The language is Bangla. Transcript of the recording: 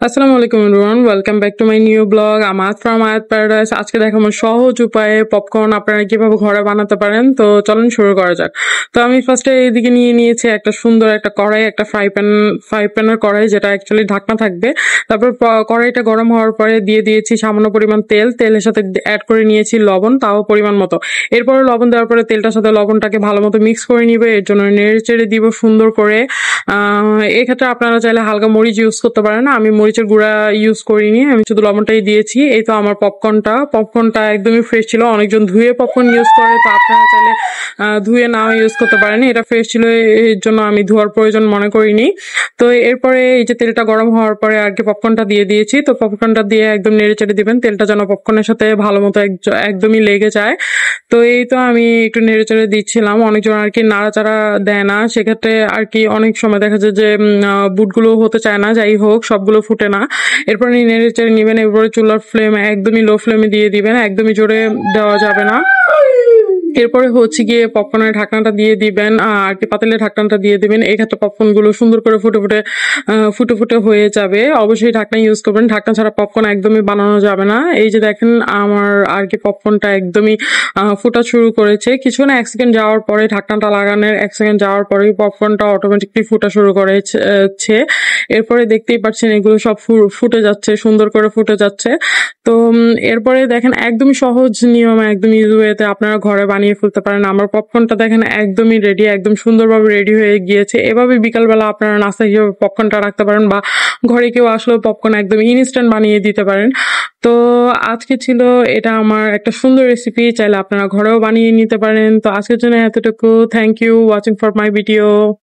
আসসালামু আলাইকুম everyone, welcome back to my new blog Amat from Ayat paradise. আজকে দেখাবো সহজ উপায়ে পপকর্ন আপনারা কিভাবে ঘরে বানাতে পারেন। তো চলুন শুরু করা যাক। তো আমি ফার্স্টে এইদিকে নিয়ে নিয়েছি একটা সুন্দর একটা কড়াই, একটা ফ্রাই প্যানের কড়াই, যেটা অ্যাকচুয়ালি ঢাকনা থাকবে। তারপর কড়াইটা গরম হওয়ার পরে দিয়ে দিয়েছি সামান্য পরিমাণ তেল, তেলের সাথে অ্যাড করে নিয়েছি লবণ, তাও পরিমাণ মতো। এরপরে লবণ দেওয়ার পরে তেলটার সাথে লবণটাকে ভালো মতো মিক্স করে নিবে, এর জন্য নেড়ে চেড়ে দিব সুন্দর করে। এক্ষেত্রে আপনারা চাইলে হালকা মরিচ ইউজ করতে পারেন, আমি মরিচের গুঁড়া ইউজ করিনি, আমি শুধু লবণটাই দিয়েছি। এই তো আমার পপকর্নটা একদমই ফ্রেশ ছিল। অনেকজন ধুয়ে পপকর্ন ইউজ করে, তো আপনারা চাইলে ধুয়ে নাও ইউজ করতে পারেন। এটা ফ্রেশ ছিল, এর জন্য আমি ধোয়ার প্রয়োজন মনে করিনি। তো এরপরে এই যে তেলটা গরম হওয়ার পরে আর কি পপকর্নটা দিয়ে দিয়েছি। তো পপকর্নটা দিয়ে একদম নেড়ে চেড়ে দিবেন, তেলটা যেন পপকর্নের সাথে ভালো মতো একদমই লেগে যায়। তো এই তো আমি একটু নেড়ে চেড়ে দিচ্ছিলাম। অনেকজন আর কি নাড়াচাড়া দেয় না, সেক্ষেত্রে আর কি অনেক সময় দেখা যায় যে বুটগুলো হতে চায় না, যাই হোক সবগুলো ফুটে না। এরপর নেড়ে চেড়ে নিবেন। এরপরে চুলার ফ্লেম একদমই লো ফ্লেমে দিয়ে দিবেন, একদমই জোরে দেওয়া যাবে না। এরপরে হচ্ছে গিয়ে পপকর্নের ঢাকনাটা দিয়ে দিবেন, আর কি পাতিলের ঢাকনাটা দিয়ে দিবেন। এই ক্ষেত্রে পপকর্ন গুলো সুন্দর করে ফুটে ফুটে হয়ে যাবে। অবশ্যই ঢাকনা ইউজ করবেন, ঢাকনা ছাড়া পপকর্ন একদমই বানানো যাবে না। এই যে দেখেন আমার আর কি পপকর্নটা একদমই ফুটা শুরু করেছে। কিছু না 1 সেকেন্ড যাওয়ার পরে, ঢাকনাটা লাগানোর 1 সেকেন্ড যাওয়ার পরেই পপকর্নটা অটোমেটিকলি ফুটা শুরু করেছে। এরপরে দেখতেই পাচ্ছেন এগুলো সব ফুটে যাচ্ছে, সুন্দর করে ফুটে যাচ্ছে। তো এরপরে দেখেন একদমই সহজ নিয়মে, একদম ইজি ওয়েতে আপনারা ঘরে বানিয়ে ফেলতে পারেন। আমার পপকর্নটা দেখেন একদমই রেডি, একদম সুন্দরভাবে রেডি হয়ে গিয়েছে। এভাবে বিকালবেলা আপনারা নাস্তা হিসেবে পপকর্নটা রাখতে পারেন, বা ঘরে কেউ আসলেও পপকর্ন একদম ইনস্ট্যান্ট বানিয়ে দিতে পারেন। তো আজকে ছিল এটা আমার একটা সুন্দর রেসিপি, চাইলে আপনারা ঘরেও বানিয়ে নিতে পারেন। তো আজকের জন্য এতটুকু। Thank you watching for my video.